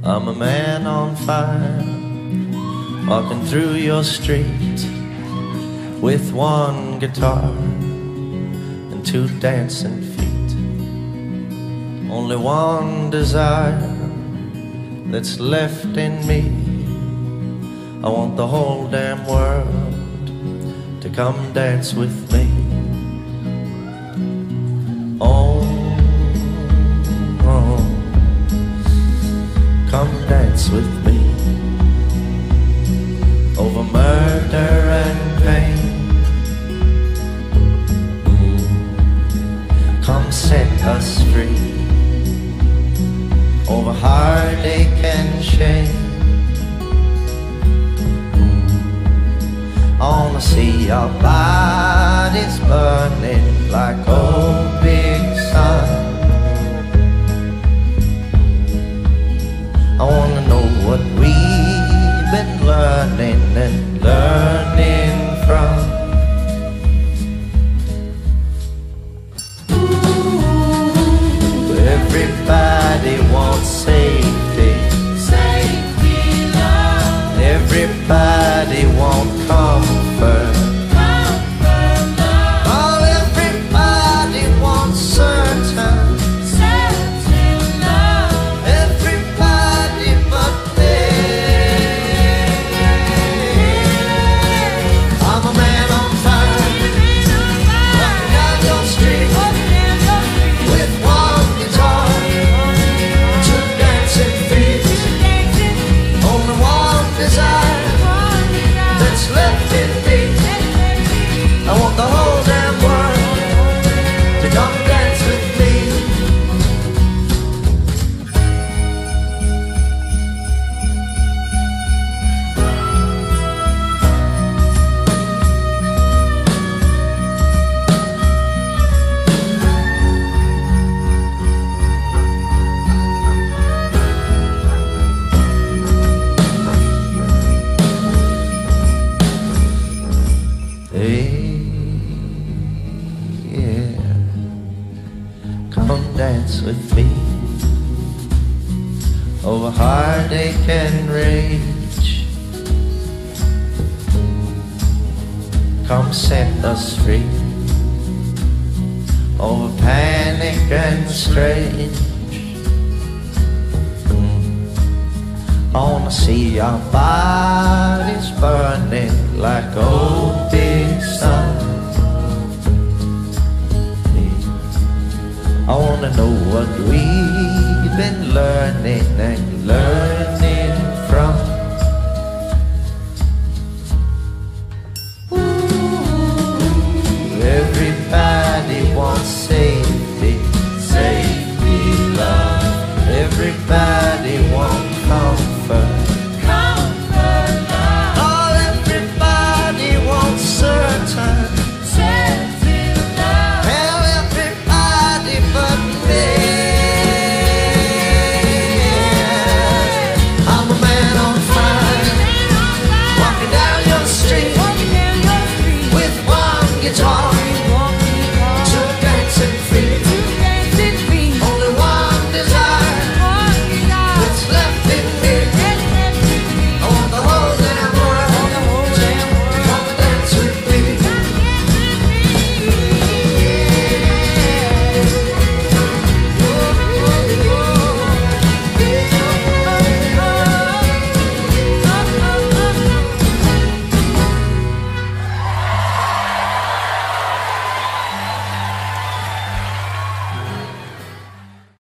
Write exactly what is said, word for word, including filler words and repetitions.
I'm a man on fire, walking through your street with one guitar and two dancing feet. Only one desire that's left in me. I want the whole damn world to come dance with me. Oh, oh, come dance with me over murder and pain. Come set us free over heartache and shame. I wanna see our bodies burning like old big sun. I wanna know what we've been learning and learning from. Everybody wants safety, safety, love. Everybody wants comfort, Comfort, love. oh, everybody wants certain, Certain love. everybody but me. I'm a man on fire, walking down your street with one guitar, two dancing feet. Only one desire that's left in me. I want the whole damn world to come dance with me. Hey, yeah, come dance with me over heartache and rage. Come set us free over panic and strange. I wanna see our bodies burning like old big sun. I wanna know what we've been learning and learning